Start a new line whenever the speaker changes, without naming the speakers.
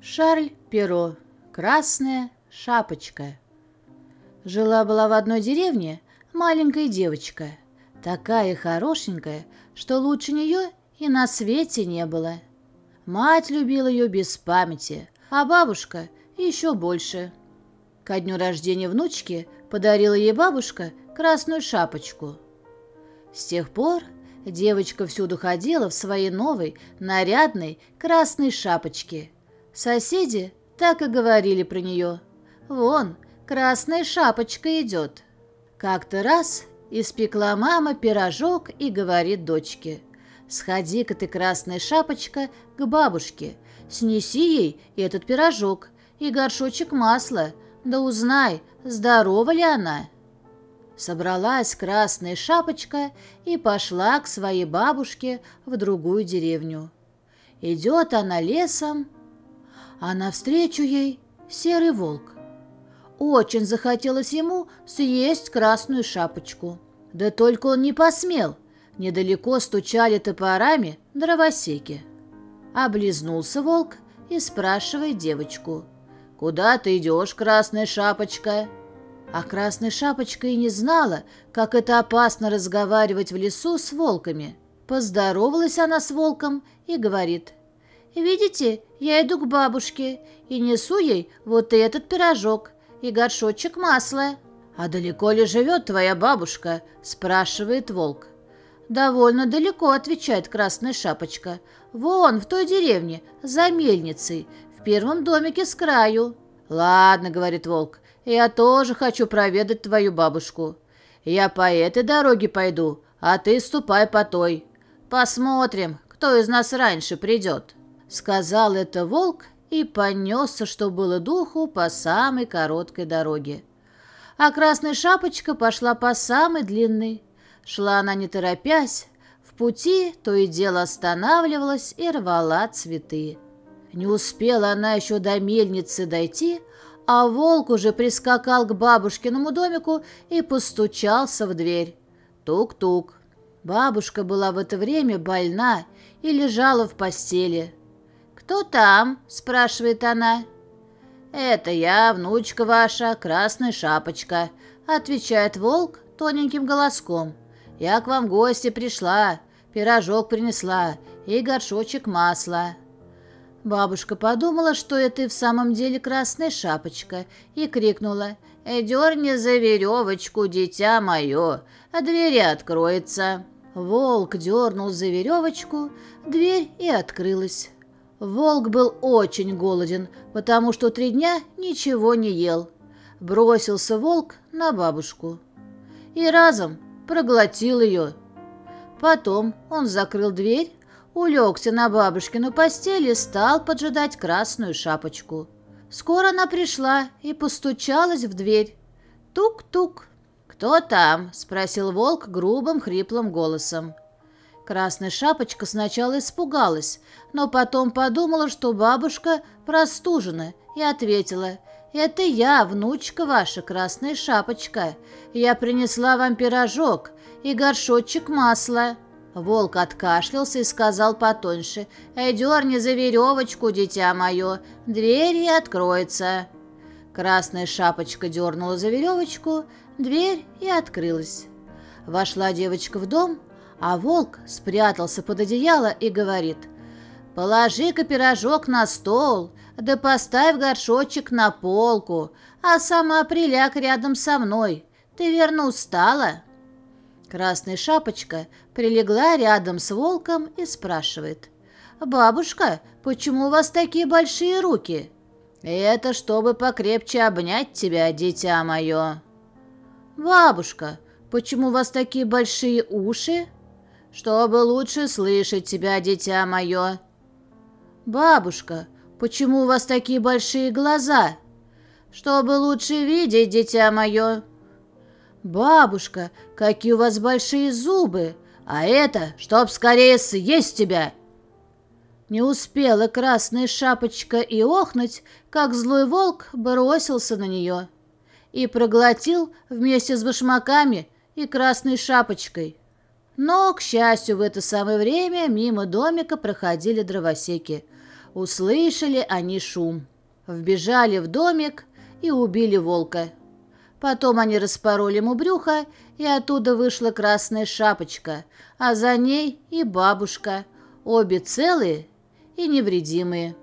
Шарль Перро. Красная шапочка. Жила-была в одной деревне маленькая девочка, такая хорошенькая, что лучше нее и на свете не было. Мать любила ее без памяти, а бабушка еще больше. Ко дню рождения внучки подарила ей бабушка красную шапочку. С тех пор девочка всюду ходила в своей новой, нарядной красной шапочке. Соседи так и говорили про нее. «Вон, красная шапочка идет». Как-то раз испекла мама пирожок и говорит дочке: «Сходи-ка ты, красная шапочка, к бабушке, снеси ей этот пирожок и горшочек масла, да узнай, здорова ли она». Собралась красная шапочка и пошла к своей бабушке в другую деревню. Идет она лесом, а навстречу ей серый волк. Очень захотелось ему съесть красную шапочку. Да только он не посмел. Недалеко стучали топорами дровосеки. Облизнулся волк и спрашивает девочку: «Куда ты идешь, красная шапочка?» А красная шапочка и не знала, как это опасно разговаривать в лесу с волками. Поздоровалась она с волком и говорит: «Видите, я иду к бабушке и несу ей вот этот пирожок и горшочек масла». «А далеко ли живет твоя бабушка?» – спрашивает волк. «Довольно далеко», – отвечает красная шапочка. «Вон, в той деревне, за мельницей, в первом домике с краю». «Ладно», – говорит волк, – «я тоже хочу проведать твою бабушку. Я по этой дороге пойду, а ты ступай по той. Посмотрим, кто из нас раньше придет». Сказал это волк и понесся, что было духу, по самой короткой дороге. А красная шапочка пошла по самой длинной. Шла она не торопясь, в пути то и дело останавливалась и рвала цветы. Не успела она еще до мельницы дойти, а волк уже прискакал к бабушкиному домику и постучался в дверь. Тук-тук. Бабушка была в это время больна и лежала в постели. «Кто там?» – спрашивает она. «Это я, внучка ваша, красная шапочка», – отвечает волк тоненьким голоском. «Я к вам в гости пришла, пирожок принесла и горшочек масла». Бабушка подумала, что это и в самом деле красная шапочка, и крикнула: «Дерни за веревочку, дитя мое, а дверь откроется». Волк дернул за веревочку, дверь и открылась. Волк был очень голоден, потому что 3 дня ничего не ел. Бросился волк на бабушку и разом проглотил ее. Потом он закрыл дверь, улегся на бабушкину постель и стал поджидать красную шапочку. Скоро она пришла и постучалась в дверь. Тук-тук. «Кто там?» – спросил волк грубым хриплым голосом. Красная шапочка сначала испугалась, но потом подумала, что бабушка простужена, и ответила: «Это я, внучка ваша, красная шапочка. Я принесла вам пирожок и горшочек масла». Волк откашлялся и сказал потоньше: «Дерни за веревочку, дитя мое, дверь и откроется». Красная шапочка дернула за веревочку, дверь и открылась. Вошла девочка в дом, а волк спрятался под одеяло и говорит: «Положи-ка пирожок на стол, да поставь горшочек на полку, а сама приляг рядом со мной. Ты верно устала?» Красная шапочка прилегла рядом с волком и спрашивает: «Бабушка, почему у вас такие большие руки?» «Это чтобы покрепче обнять тебя, дитя мое». «Бабушка, почему у вас такие большие уши?» «Чтобы лучше слышать тебя, дитя мое». «Бабушка, почему у вас такие большие глаза?» «Чтобы лучше видеть, дитя мое». «Бабушка, какие у вас большие зубы!» «А это, чтоб скорее съесть тебя!» Не успела красная шапочка и охнуть, как злой волк бросился на нее и проглотил вместе с башмаками и красной шапочкой. Но, к счастью, в это самое время мимо домика проходили дровосеки. Услышали они шум, вбежали в домик и убили волка. Потом они распороли ему брюхо, и оттуда вышла Красная Шапочка, а за ней и бабушка, обе целые и невредимые.